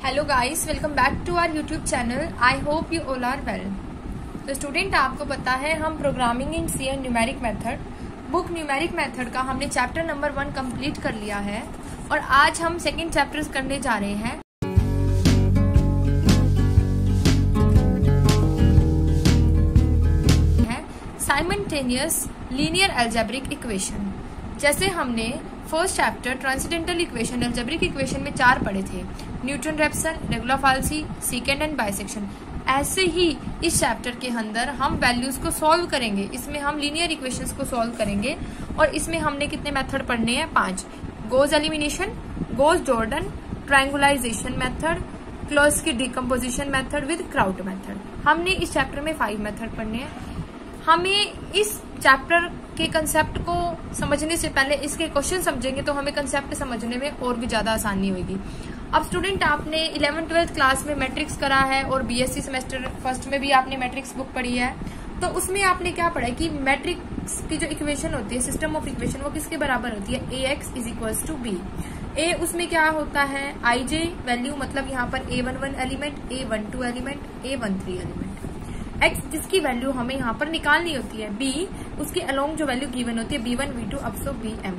Hello guys, welcome back to our YouTube channel. I hope you all are well. तो student, आपको पता है हम programming in C and numeric method book numeric method का हमने chapter number 1 complete कर लिया है और आज हम सेकंड चैप्टर करने जा रहे हैं। Simultaneous linear algebraic equation. जैसे हमने first chapter transcendental equation algebraic equation में 4 पढ़े थे, Newton Raphson, regula falsi, second and bisection. ऐसे ही इस चैप्टर के अंदर हम वैल्यूज को सॉल्व करेंगे। इसमें हम लीनियर इक्वेशंस को सॉल्व करेंगे और इसमें हमने कितने मेथड पढ़ने हैं? 5। Gauss elimination, Gauss Jordan, triangularization method, Cholesky decomposition method with Crout method. हमने इस चैप्टर में 5 मेथड पढ़ने हैं। हमें इस चैप्टर के कंसेप्ट को समझने से पहले इसके क्वेश्चन समझेंगे तो हमें कंसेप्ट समझने में और भी ज्यादा आसानी होगी। अब स्टूडेंट, आपने 11th-12th क्लास में मैट्रिक्स करा है और बीएससी सेमेस्टर फर्स्ट में भी आपने मैट्रिक्स बुक पढ़ी है। तो उसमें आपने क्या पढ़ा है कि मैट्रिक्स की जो इक्वेशन होती है, सिस्टम ऑफ इक्वेशन, वो किसके बराबर होती है? ax is equals to B. ए उसमें क्या होता है? आई वैल्यू, मतलब यहाँ पर a11 element, a12 element, a13 element. x जिसकी वैल्यू हमें यहाँ पर निकालनी होती है, b उसके अलोंग जो वैल्यू गिवन होती है b1 b2 up so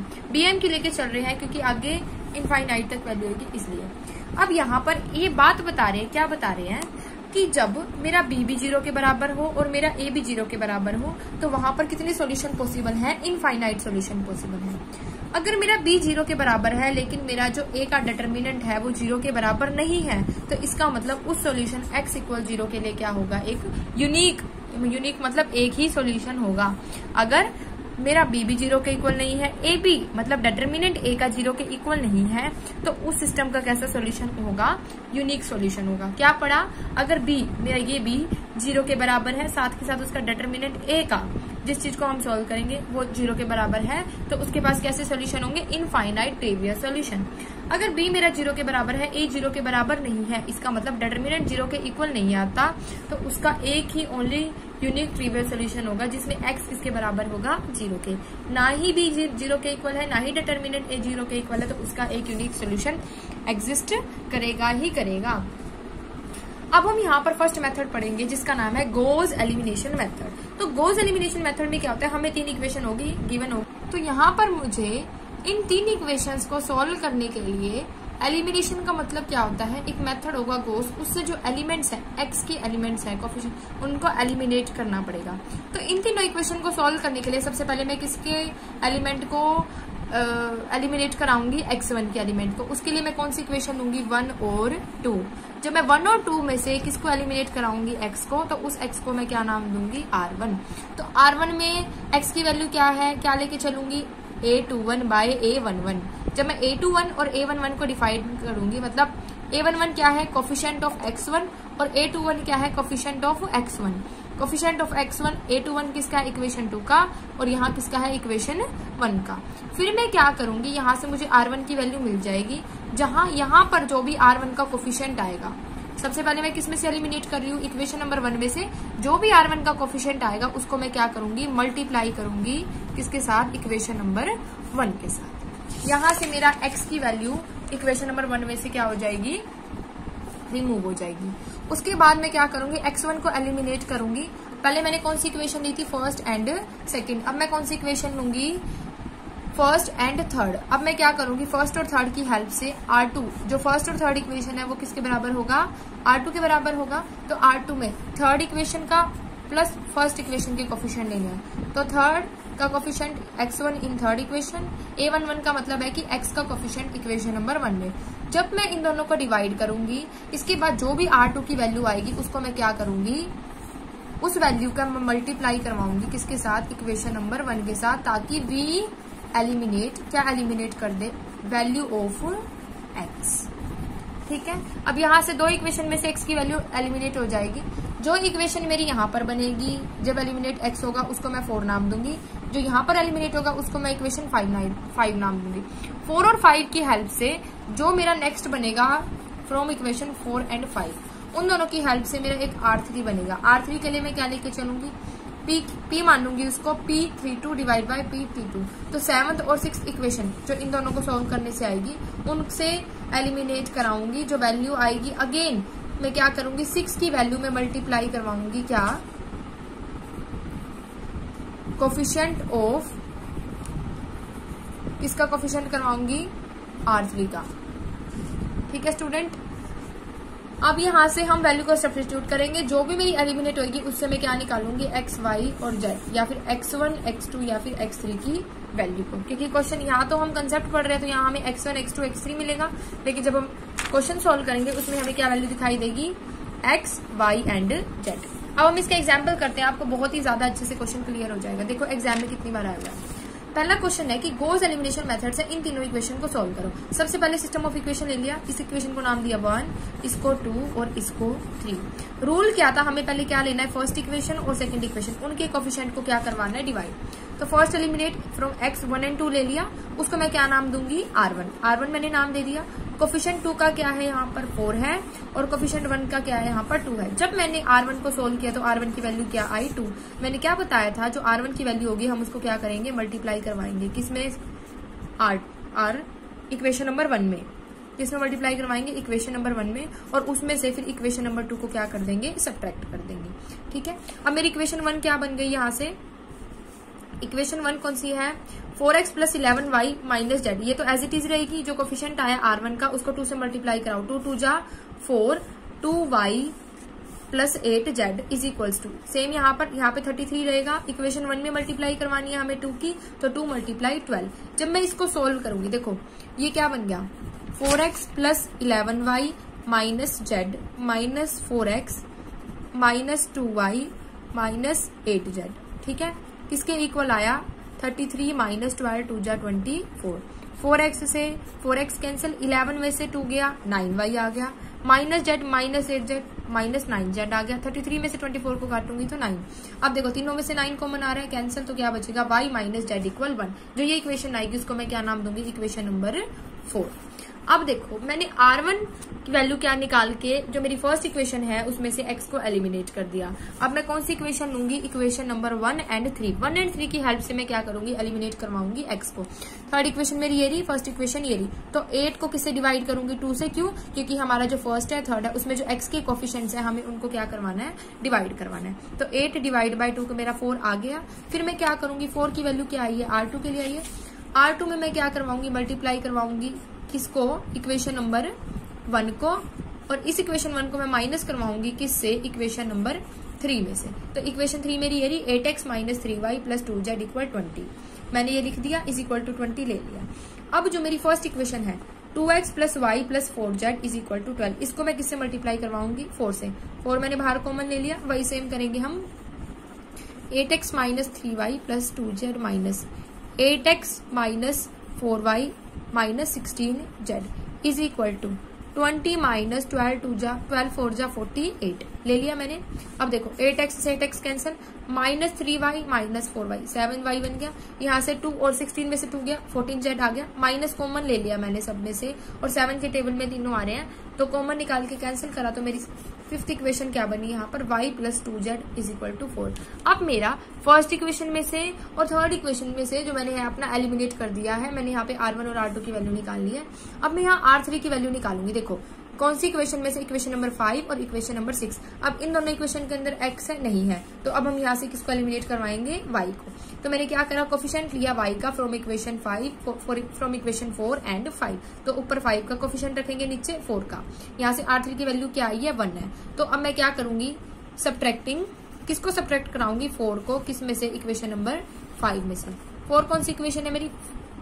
bm की लेके चल रहे हैं क्योंकि आगे इनफाइनाइट तक वैल्यू होगी इसलिए। अब यहाँ पर ये बात बता रहे हैं, क्या बता रहे हैं कि जब मेरा b भी 0 के बराबर हो और मेरा a भी 0 के बराबर हो तो वहां पर कितने सॉल्यूशन पॉसिबल है? इनफाइनाइट सॉल्यूशन पॉसिबल है। अगर मेरा b 0 के बराबर है लेकिन मेरा जो a का डिटर्मिनेंट है वो 0 के बराबर नहीं है तो इसका मतलब उस सॉल्यूशन x इक्वल 0 के लिए क्या होगा? एक यूनिक मतलब एक ही सॉल्यूशन होगा। अगर मेरा b भी 0 के इक्वल नहीं है, a भी मतलब डिटर्मिनेंट a का 0 के इक्वल नहीं है तो उस सिस्टम का कैसा सॉल्यूशन होगा? यूनिक सॉल्यूशन होगा। क्या पढ़ा? अगर b मेरा ये b 0 के बराबर है, साथ के साथ उसका डिटर्मिनेंट a का जिस चीज को हम सॉल्व करेंगे वो 0 के बराबर है तो उसके पास कैसे सॉल्यूशन होंगे? Infinite trivial solution. अगर b मेरा 0 के बराबर है, a 0 के बराबर नहीं है, इसका मतलब डिटर्मिनेंट 0 के इक्वल नहीं आता तो उसका एक ही ओनली यूनिक ट्रिवियल सॉल्यूशन होगा जिसमें x किसके बराबर होगा? 0 के। ना ही b 0 के इक्वल है, ना ही डिटर्मिनेंट a 0 के इक्वल है तो उसका एक यूनिक सॉल्यूशन एग्जिस्ट करेगा ही करेगा। अब हम यहाँ पर फर्स्ट मेथड पढ़ेंगे जिसका नाम है गोज एलिमिनेशन मेथड। तो गोज एलिमिनेशन मेथड में क्या होता है? हमें 3 इक्वेशन होगी गिवन होगी, तो यहाँ पर मुझे इन 3 इक्वेशंस को सॉल्व करने के लिए एलिमिनेशन का मतलब क्या होता है? एक मेथड होगा गोज, उससे जो एलिमेंट्स है, एक्स के एलिमेंट्स है कोफिशिएंट, उनको एलिमिनेट करना पड़ेगा। तो इन तीनों इक्वेशन को सॉल्व करने के लिए सबसे पहले मैं किसके एलिमेंट को एलिमिनेट कराऊंगी? x1 के एलिमेंट को। उसके लिए मैं कौन सी इक्वेशन लूंगी? 1 और 2। जब मैं 1 और 2 में से किसको एलिमिनेट कराऊंगी? x को, तो उस x को मैं क्या नाम दूंगी? r1। तो r1 में x की वैल्यू क्या है? क्या लेके चलूंगी? a21 bye a11। जब मैं a21 और a11 को डिफाइन करूंगी, मतलब a11 क्या है? कोफिशिएंट ऑफ x1 और a21 क्या है? Coefficient of x1। Coefficient of x1 a21 किसका है? इक्वेशन 2 का, और यहाँ किसका है? इक्वेशन 1 का। फिर मैं क्या करूंगी? यहाँ से मुझे r1 की वैल्यू मिल जाएगी, जहां यहाँ पर जो भी r1 का कोफिशिएंट आएगा, सबसे पहले मैं किसमें से एलिमिनेट कर रही हूँ? इक्वेशन नंबर 1 में से जो भी r1 का कोफिशिएंट आएगा उसको मैं क्या करूंगी? मल्टीप्लाई करूंगी किसके साथ? इक्वेशन नंबर 1 के साथ। यहाँ से मेरा x की वैल्यू इक्वेशन नंबर 1 में से क्या हो जाएगी? रिमूव हो जाएगी। उसके बाद मैं क्या करूंगी? x1 को एलिमिनेट करूंगी। पहले मैंने कौन सी इक्वेशन ली थी? First and second. अब मैं कौन सी इक्वेशन लूंगी? First and third. अब मैं क्या करूंगी? फर्स्ट और थर्ड की हेल्प से r2, जो फर्स्ट और थर्ड इक्वेशन है वो किसके बराबर होगा? r2 के बराबर होगा। तो r2 में थर्ड इक्वेशन का प्लस फर्स्ट इक्वेशन के कोफिशिएंट लेना है, तो थर्ड का coefficient x1 in third equation, a11 का मतलब है कि x का कोफिशिएंट इक्वेशन नंबर 1 में। जब मैं इन दोनों को डिवाइड करूंगी, इसके बाद जो भी r2 की वैल्यू आएगी उसको मैं क्या करूंगी? उस वैल्यू का मैं मल्टीप्लाई करवाऊंगी किसके साथ? इक्वेशन नंबर 1 के साथ, ताकि v एलिमिनेट क्या एलिमिनेट कर दे? Value of x। ठीक है। अब यहाँ से 2 इक्वेशन में से x की वैल्यू एलिमिनेट हो जाएगी। जो इक्वेशन मेरी यहाँ पर बनेगी जब एलिमिनेट x होगा उसको मैं 4 नाम दूंगी, जो यहाँ पर एलिमिनेट होगा उसको मैं इक्वेशन 5 नाम दूंगी। 4 और 5 की हेल्प से जो मेरा नेक्स्ट बनेगा फ्रॉम इक्वेशन 4 एंड 5, उन दोनों की हेल्प से मेरा एक R3 बनेगा। R3 के लिए मैं क्या लेके चलूंगी? P मान लूंगी उसको P32 डिवाइड बाई P32। तो 7th और 6th इक्वेशन जो इन दोनों को सॉल्व करने से आएगी उनसे एलिमिनेट कराऊंगी। जो वैल्यू आएगी अगेन मैं क्या करूंगी 6 की वैल्यू में मल्टीप्लाई करवाऊंगी क्या कोफिशिएंट ऑफ किसका कोफिशिएंट करवाऊंगी R3 का। ठीक है स्टूडेंट, अब यहां से हम वैल्यू को सब्स्टिट्यूट करेंगे। जो भी मेरी एलिमिनेट होगी उससे मैं क्या निकालूंगी x y और z या फिर x1 x2 या फिर x3 की वैल्यू को, क्योंकि क्वेश्चन यहाँ तो हम कंसेप्ट पढ़ रहे हैं तो यहाँ हमें x1 x2 x3 मिलेगा, लेकिन जब हम क्वेश्चन सॉल्व करेंगे उसमें हमें क्या वैल्यू दिखाई देगी x y एंड z। अब हम इसका एग्जाम्पल करते हैं, आपको बहुत ही ज्यादा अच्छे से क्वेश्चन क्लियर हो जाएगा। देखो एग्जाम में कितनी बार आया है। पहला क्वेश्चन है कि गॉस एलिमिनेशन मेथड से इन तीनों इक्वेशन को सॉल्व करो। सबसे पहले सिस्टम ऑफ इक्वेशन ले लिया, इस इक्वेशन को नाम दिया 1, इसको 2 और इसको 3। रूल क्या था, हमें पहले क्या लेना है फर्स्ट इक्वेशन और सेकंड इक्वेशन, उनके कोफिशिएंट को क्या करवाना है डिवाइड। तो first eliminate from x 1 and 2 ले लिया, उसको मैं क्या नाम दूंगी R1 मैंने नाम दे दिया। कोफिशिएंट 2 का क्या है यहाँ पर 4 है और कोफिशिएंट 1 का क्या है यहाँ पर 2 है। जब मैंने R1 को सोल्व किया तो R1 की वैल्यू क्या आई 2। मैंने क्या बताया था जो R1 की वैल्यू होगी हम उसको क्या करेंगे मल्टीप्लाई करवाएंगे किसमें R इक्वेशन नंबर 1 में, जिसमें मल्टीप्लाई करवाएंगे इक्वेशन नंबर 1 में और उसमें से फिर इक्वेशन नंबर 2 को क्या कर देंगे सब्ट्रैक्ट कर देंगे। ठीक है, अब मेरी इक्वेशन 1 क्या बन गई यहाँ से, इक्वेशन 1 कौन सी है 4x plus 11y minus Z. ये तो एज इट इज रहेगी, जो कोफिशिएंट आया R1 का उसको 2 से मल्टीप्लाई कराओ, 2 2 जा 4 2y plus 8z is equals to same यहाँ पे 33 रहेगा। इक्वेशन 1 में मल्टीप्लाई करवानी है हमें 2 की, तो 2 मल्टीप्लाई 12। जब मैं इसको सोल्व करूंगी देखो ये क्या बन गया 4x plus 11y minus Z minus 4x minus 2y minus 8z। ठीक है, किसके इक्वल आया 33 माइनस 12 2 जा 24। 4x से 4x कैंसिल, 11 में से 2 गया 9y आ गया, minus Z minus 8z minus 9z आ गया। 33 में से 24 को काटूंगी तो 9। अब देखो तीनों में से 9 कॉमन आ रहा है कैंसिल, तो क्या बचेगा y माइनस जेड इक्वल 1। जो ये इक्वेशन आएगी उसको मैं क्या नाम दूंगी इक्वेशन नंबर 4। अब देखो मैंने R1 की वैल्यू क्या निकाल के जो मेरी फर्स्ट इक्वेशन है उसमें से x को एलिमिनेट कर दिया। अब मैं कौन सी इक्वेशन लूंगी इक्वेशन नंबर 1 एंड 3 की हेल्प से मैं क्या करूंगी एलिमिनेट करवाऊंगी x को। थर्ड इक्वेशन मेरी ये रही, फर्स्ट इक्वेशन ये रही, तो 8 को किससे डिवाइड करूंगी 2 से। क्यों, क्योंकि हमारा जो फर्स्ट है थर्ड है उसमें जो x के कोफिशिएंट्स है हमें उनको क्या करवाना है डिवाइड करवाना है। तो 8 डिवाइड बाई 2 को मेरा 4 आ गया। फिर मैं क्या करूंगी 4 की वैल्यू क्या आई है R2 के लिए आई है, R2 में मैं क्या करवाऊंगी मल्टीप्लाई करवाऊंगी किसको इक्वेशन नंबर 1 को, और इस इक्वेशन 1 को मैं माइनस करवाऊंगी किससे इक्वेशन नंबर 3 में से। तो इक्वेशन 3 मेरी ये रही 8x minus 3y plus 2z equal 20। मैंने ये लिख दिया इज इक्वल टू 20 ले लिया। अब जो मेरी फर्स्ट इक्वेशन है 2x plus y plus 4z is equal to 12, इसको मैं किससे मल्टीप्लाई करवाऊंगी 4 से। 4 मैंने बाहर कॉमन ले लिया, वही सेम करेंगे हम 8x minus 3y plus 2z minus 8x minus 4y minus 16z is equal to 20 minus 12 2 जा 12 4 जा 48 ले लिया मैंने। अब देखो 8x से 8x cancel, minus 3y minus 4y 7y बन गया। यहाँ से 2 और 16 में से 2 गया 14z आ गया, माइनस कॉमन ले लिया मैंने सब में से और 7 के टेबल में तीनों आ रहे हैं तो कॉमन निकाल के कैंसिल करा तो मेरी फिफ्थ इक्वेशन क्या बनी यहाँ पर y plus 2z is equal to 4। अब मेरा फर्स्ट इक्वेशन में से और थर्ड इक्वेशन में से जो मैंने अपना एलिमिनेट कर दिया है, मैंने यहाँ पे R1 और R2 की वैल्यू निकाल ली है। अब मैं यहाँ R3 की वैल्यू निकालूंगी। देखो कौन सी इक्वेशन में से इक्वेशन नंबर 5 और इक्वेशन नंबर 6। अब इन दोनों इक्वेशन के अंदर x है नहीं है, तो अब हम यहाँ से किसको एलिमिनेट करवाएंगे y को। तो मैंने क्या करा कोफिशिएंट लिया y का from equation 5 from equation 4 and 5। तो ऊपर 5 का कोफिशिएंट रखेंगे, नीचे 4 का। यहाँ से R3 की वैल्यू क्या आई है 1 है। तो अब मैं क्या करूंगी सब्ट्रैक्टिंग, किसको सब्ट्रैक्ट कराऊंगी 4 को, किस में से इक्वेशन नंबर 5 में से। 4 कौन सी इक्वेशन है मेरी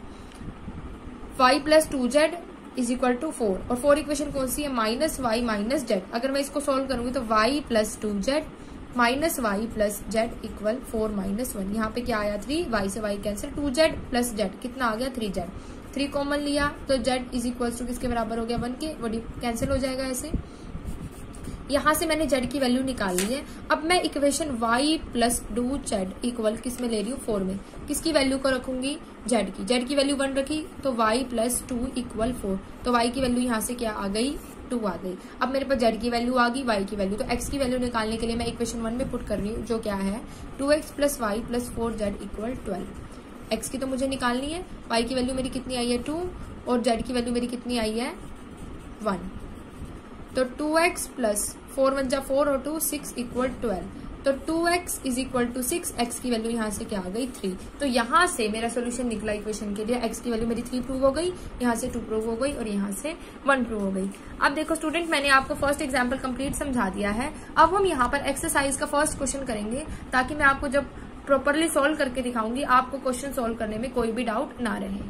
y plus 2z is equal to 4 और 4 इक्वेशन कौन सी है माइनस y माइनस जेड। अगर मैं इसको सोल्व करूंगी तो y plus 2z minus y plus z equal 4 minus 1। यहाँ पे क्या आया 3, y से y cancel, 2z plus Z कितना आ गया 3z। 3 कॉमन लिया तो z इज इक्वल टू किसके बराबर हो गया 1 के, वो कैंसिल हो जाएगा ऐसे। यहाँ से मैंने z की वैल्यू निकाल ली है। अब मैं equation y plus 2z equal किस में ले रही हूँ 4 में, किसकी वैल्यू को रखूंगी z की वैल्यू 1 रखी तो y प्लस 2 इक्वल 4। तो y की वैल्यू यहाँ से क्या आ गई 2 आ गई। अब मेरे पास z की वैल्यू आ गई, y की वैल्यू, तो x की वैल्यू निकालने के लिए मैं इक्वेशन 1 में पुट कर रही हूँ, जो क्या है 2x + y + 4z = 12। x की तो मुझे निकालनी है, y की वैल्यू मेरी कितनी आई है 2 और z की वैल्यू मेरी कितनी आई है 1। तो 2x + 4 × 4 और 2 6 = 12। तो 2x = 6, x की वैल्यू यहाँ से क्या आ गई 3। तो यहाँ से मेरा सोल्यूशन निकला इक्वेशन के लिए, x की वैल्यू मेरी 3 प्रूव हो गई, यहाँ से 2 प्रूव हो गई और यहाँ से 1 प्रूव हो गई। अब देखो स्टूडेंट, मैंने आपको फर्स्ट एग्जाम्पल कंप्लीट समझा दिया है। अब हम यहाँ पर एक्सरसाइज का फर्स्ट क्वेश्चन करेंगे, ताकि मैं आपको जब प्रॉपरली सोल्व करके दिखाऊंगी आपको क्वेश्चन सोल्व करने में कोई भी डाउट ना रहे।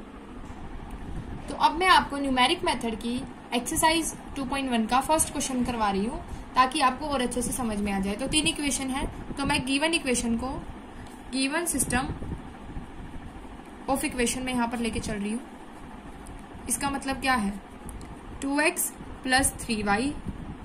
तो अब मैं आपको न्यूमेरिक मेथड की एक्सरसाइज 2.1 का फर्स्ट क्वेश्चन करवा रही हूँ, ताकि आपको और अच्छे से समझ में आ जाए। तो 3 इक्वेशन है, तो मैं गिवन इक्वेशन को गिवन सिस्टम ऑफ इक्वेशन में यहां पर लेके चल रही हूँ। इसका मतलब क्या है 2x + 3y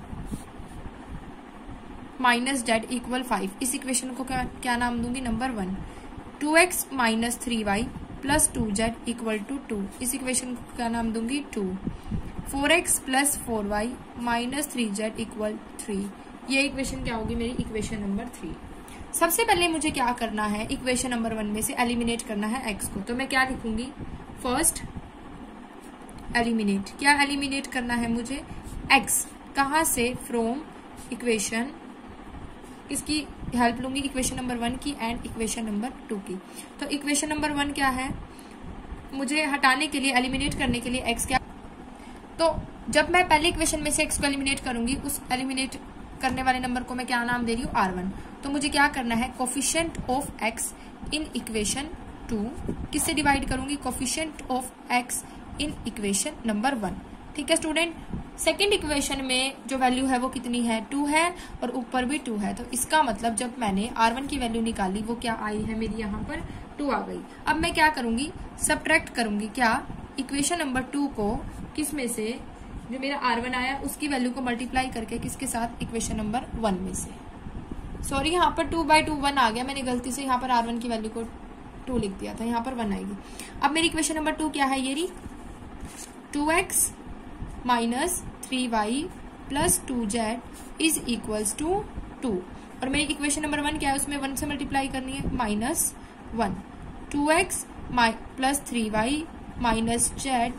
- z = 5। इस इक्वेशन को क्या नाम दूंगी, नंबर 1। 2x - 3y + 2z = 2। इस इक्वेशन को क्या नाम दूंगी 2। 4x + 4y - 3z = 3। ये इक्वेशन क्या होगी मेरी, इक्वेशन नंबर 3। सबसे पहले मुझे क्या करना है, इक्वेशन नंबर 1 में से एलिमिनेट करना है x को। तो मैं क्या लिखूंगी, फर्स्ट एलिमिनेट। क्या एलिमिनेट करना है मुझे, x। कहां से, फ्रॉम इक्वेशन, इसकी हेल्प लूंगी इक्वेशन नंबर 1 की एंड इक्वेशन नंबर 2 की। तो इक्वेशन नंबर 1 क्या है, मुझे हटाने के लिए, एलिमिनेट करने के लिए x क्या, तो जब मैं पहले इक्वेशन में से x को एलिमिनेट करूंगी, उस एलिमिनेट करने वाले नंबर को मैं क्या नाम दे रही हूँ R1। तो मुझे क्या करना है, coefficient of x in equation 2 किससे डिवाइड करूंगी, coefficient of x in equation number 1। ठीक है स्टूडेंट। सेकेंड इक्वेशन में जो वैल्यू है वो कितनी है 2 है और ऊपर भी 2 है। तो इसका मतलब जब मैंने R1 की वैल्यू निकाली वो क्या आई है मेरी, यहाँ पर 2 आ गई। अब मैं क्या करूंगी, सब्ट्रैक्ट करूंगी, क्या, इक्वेशन नंबर 2 को किस में से, जो मेरा R1 आया उसकी वैल्यू को मल्टीप्लाई करके किसके साथ, इक्वेशन नंबर 1 में से। सॉरी, यहाँ पर 2/2 1 आ गया, मैंने गलती से यहाँ पर R1 की वैल्यू को 2 लिख दिया था, यहाँ पर 1 आएगी। अब मेरी इक्वेशन नंबर 2 क्या है, ये रही 2x - 3y + 2z = 2। और मेरी इक्वेशन नंबर 1 क्या है, उसमें 1 से मल्टीप्लाई करनी है, -1। 2x + 3y - z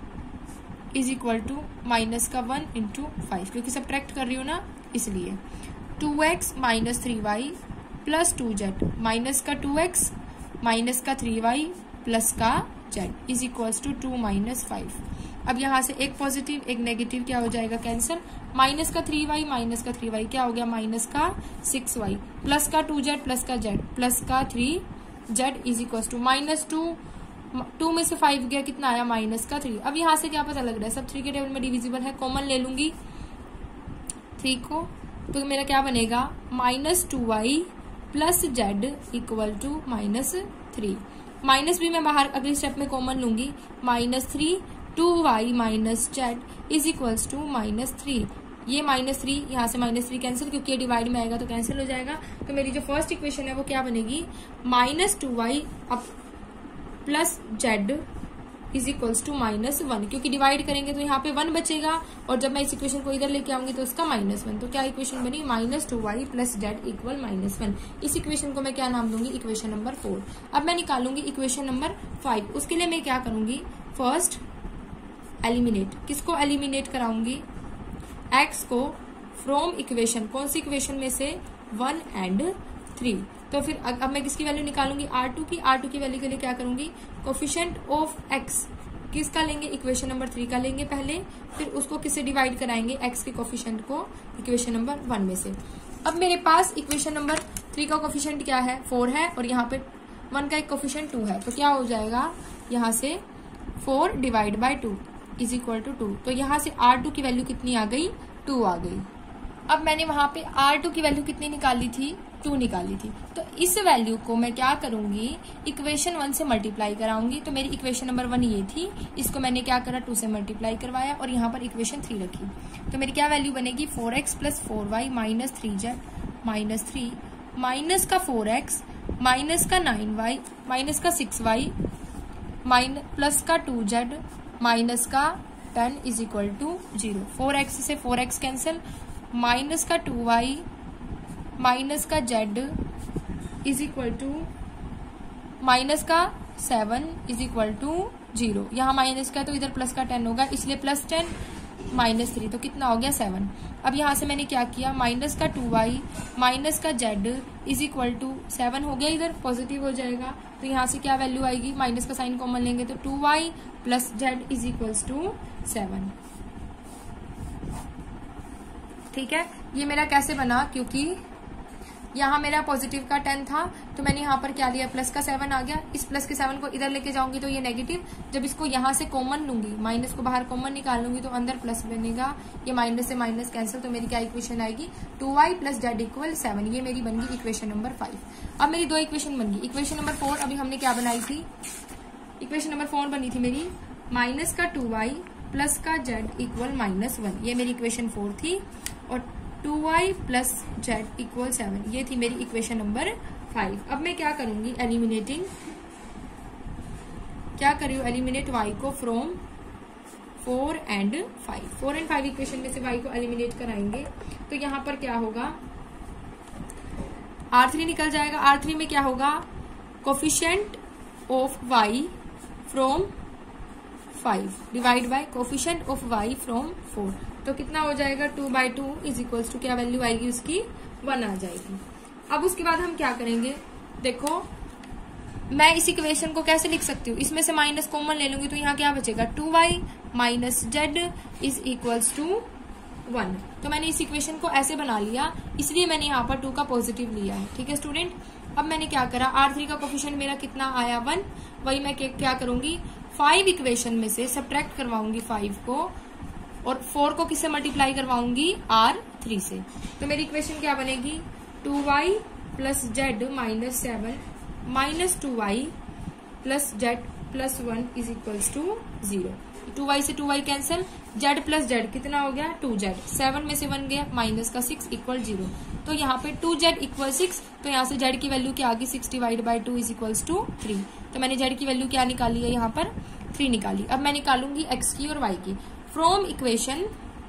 = -1 × 5, क्योंकि सब्ट्रैक्ट कर रही हूँ ना इसलिए। 2x - 3y + 2z, -2x - 3y + z = 2 - 5। अब यहाँ से एक पॉजिटिव एक नेगेटिव क्या हो जाएगा, कैंसिल। -3y - 3y क्या हो गया, -6y + 2z + z + 3z = -2 में से 5 गया, कितना आया, -3। अब यहाँ से क्या पता लग रहा है, सब 3 के टेबल में डिविजिबल है, कॉमन ले लूंगी 3 को, तो मेरा क्या बनेगा, -2y + z = -3। माइनस भी मैं बाहर अगले स्टेप में कॉमन लूंगी, -3 2y - z = -3। ये -3 यहाँ से -3 कैंसिल, क्योंकि ये डिवाइड में आएगा तो कैंसिल हो जाएगा। तो मेरी जो फर्स्ट इक्वेशन है वो क्या बनेगी, -2y + z = -1, क्योंकि डिवाइड करेंगे तो यहाँ पे 1 बचेगा और जब मैं इस इक्वेशन को इधर लेके आऊंगी तो उसका -1। तो क्या इक्वेशन बनी, -2y + z = -1। इस इक्वेशन को मैं क्या नाम दूंगी, इक्वेशन नंबर 4। अब मैं निकालूंगी इक्वेशन नंबर 5। उसके लिए मैं क्या करूंगी, फर्स्ट एलिमिनेट। किसको एलिमिनेट कराऊंगी, x को फ्रॉम इक्वेशन, कौन सी इक्वेशन में से, 1 and 3। तो फिर अब मैं किसकी वैल्यू निकालूंगी, R2 की। R2 की वैल्यू के लिए क्या करूंगी, कोफिशिएंट ऑफ x किसका लेंगे, इक्वेशन नंबर 3 का लेंगे पहले, फिर उसको किससे डिवाइड कराएंगे, x के कोफिशिएंट को इक्वेशन नंबर 1 में से। अब मेरे पास इक्वेशन नंबर 3 का कोफिशिएंट क्या है, 4 है और यहाँ पे 1 का एक कोफिशिएंट 2 है। तो क्या हो जाएगा, यहाँ से 4 / 2 = 2। तो यहाँ से R2 की वैल्यू कितनी आ गई, 2 आ गई। अब मैंने वहां पे R2 की वैल्यू कितनी निकाली थी, 2 निकाली थी। तो इस वैल्यू को मैं क्या करूंगी, इक्वेशन 1 से मल्टीप्लाई कराऊंगी। तो मेरी इक्वेशन नंबर 1 ये थी, इसको मैंने क्या करा, 2 से मल्टीप्लाई करवाया और यहाँ पर इक्वेशन 3 रखी। तो मेरी क्या वैल्यू बनेगी, 4x + 4y - 3z -3 माइनस का 4x माइनस का 9y माइनस का 6y प्लस का 2z माइनस का 10 इज इक्वल टू 0। 4x से 4x कैंसिल, माइनस का 2y माइनस का z is equal to minus का 7 इज इक्वल टू 0। यहाँ माइनस का तो इधर प्लस का 10 होगा, इसलिए प्लस 10 माइनस 3, तो कितना हो गया 7। अब यहाँ से मैंने क्या किया, माइनस का 2y माइनस का z इज इक्वल टू 7 हो गया, इधर पॉजिटिव हो जाएगा, तो यहाँ से क्या वैल्यू आएगी, माइनस का साइन कॉमन लेंगे तो 2y plus z is equals to 7। ठीक है, ये मेरा कैसे बना, क्योंकि यहाँ मेरा पॉजिटिव का 10 था, तो मैंने यहाँ पर क्या लिया, प्लस का 7 आ गया। इस प्लस के 7 को इधर लेके जाऊंगी तो ये नेगेटिव, जब इसको यहाँ से कॉमन लूंगी, माइनस को बाहर कॉमन निकाल लूंगी तो अंदर प्लस बनेगा, ये माइनस से माइनस कैंसिल, तो मेरी क्या इक्वेशन आएगी, 2y प्लस z इक्वल 7। ये मेरी बन गई इक्वेशन नंबर 5। अब मेरी 2 इक्वेशन बन गई। इक्वेशन नंबर 4 अभी हमने क्या बनाई थी, इक्वेशन नंबर 4 बनी थी मेरी माइनस का 2y प्लस का z इक्वल -1, ये मेरी इक्वेशन 4 थी, और 2y प्लस z इक्वल 7, ये थी मेरी इक्वेशन नंबर 5। अब मैं क्या करूंगी, एलिमिनेटिंग, क्या कर रही हूँ, एलिमिनेट y को फ्रॉम 4 एंड 5। 4 एंड 5 इक्वेशन में से y को एलिमिनेट कराएंगे तो यहाँ पर क्या होगा, R3 निकल जाएगा। R3 में क्या होगा, coefficient of y from 5 divide by coefficient of y from 4, तो कितना हो जाएगा, 2/2 इज इक्वल्स टू क्या वैल्यू आएगी उसकी, 1 आ जाएगी। अब उसके बाद हम क्या करेंगे, देखो मैं इस इक्वेशन को कैसे लिख सकती हूँ, इसमें से माइनस कॉमन ले लूंगी तो यहाँ क्या बचेगा, 2y minus z is equals to 1। तो मैंने इस इक्वेशन को ऐसे बना लिया, इसलिए मैंने यहाँ पर 2 का पॉजिटिव लिया है। ठीक है स्टूडेंट, अब मैंने क्या करा, R3 का कोफिशिएंट मेरा कितना आया, 1, वही मैं क्या करूंगी, 5 इक्वेशन में से सब्ट्रैक्ट करवाऊंगी 5 को, और 4 को किससे मल्टीप्लाई करवाऊंगी, R3 से। तो मेरी इक्वेशन क्या बनेगी, 2y plus z minus 7 minus 2y plus z plus 1 is equals to 0। 2y से 2y cancel, z plus z कितना हो गया, 2z, 7 में से 1 गया, माइनस का 6 इक्वल 0। तो यहाँ पे 2z इक्वल 6, तो यहाँ से z की वैल्यू क्या आ गई, 6 divide by 2 is equals to 3। तो मैंने z की वैल्यू क्या निकाली है, यहाँ पर 3 निकाली। अब मैं निकालूंगी x की और y की फ्रॉम इक्वेशन,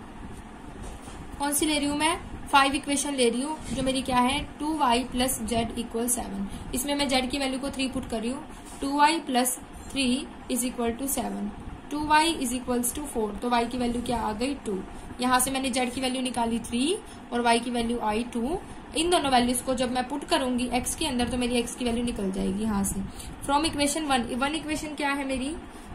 कौन सी ले रही हूं मैं, 5 इक्वेशन ले रही हूँ, जो मेरी क्या है, 2y प्लस z इक्वल 7। इसमें मैं z की वैल्यू को 3 पुट कर रही हूँ, 2y plus 3 is equal to 7, 2y is equals to 4, तो y की वैल्यू क्या आ गई, 2। यहाँ से मैंने z की वैल्यू निकाली 3 और y की वैल्यू आई 2। इन दोनों वैल्यूज को जब मैं पुट करूंगी x के अंदर तो मेरी x की वैल्यू निकल जाएगी यहाँ से। फ्रॉम इक्वेशन 1 इक्वेशन क्या है मेरी,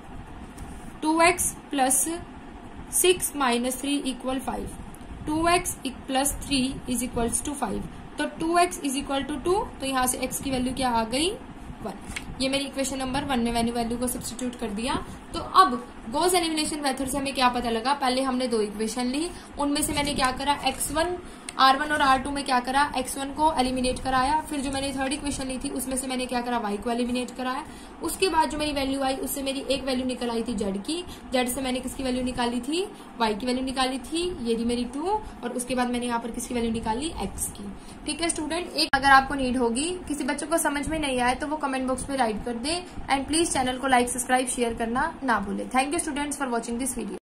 2x plus 6 minus 3 equal 5, 2x plus 3 is equals to 5, तो 2x इज इक्वल टू 2, तो यहाँ से x की वैल्यू क्या आ गई, 1। ये मेरी इक्वेशन नंबर 1 में मैंने वैल्यू को सब्स्टिट्यूट कर दिया। तो अब गॉस एलिमिनेशन मेथड से हमें क्या पता लगा, पहले हमने 2 इक्वेशन ली, उनमें से मैंने क्या करा, x1 R1 और R2 में क्या करा, x1 को एलिमिनेट कराया, फिर जो मैंने 3rd इक्वेशन ली थी उसमें से मैंने क्या करा, y को एलिमिनेट कराया। उसके बाद जो मेरी वैल्यू आई उससे मेरी एक वैल्यू निकल आई थी z की, z से मैंने किसकी वैल्यू निकाली थी, y की वैल्यू निकाली थी, ये थी मेरी 2, और उसके बाद मैंने यहाँ पर किसकी वैल्यू निकाली, x की। ठीक है स्टूडेंट, एक अगर आपको नीड होगी, किसी बच्चों को समझ में नहीं आए तो वो कमेंट बॉक्स में राइट कर दे, एंड प्लीज चैनल को लाइक, सब्सक्राइब, शेयर करना ना भूले। Thank you students for watching this video.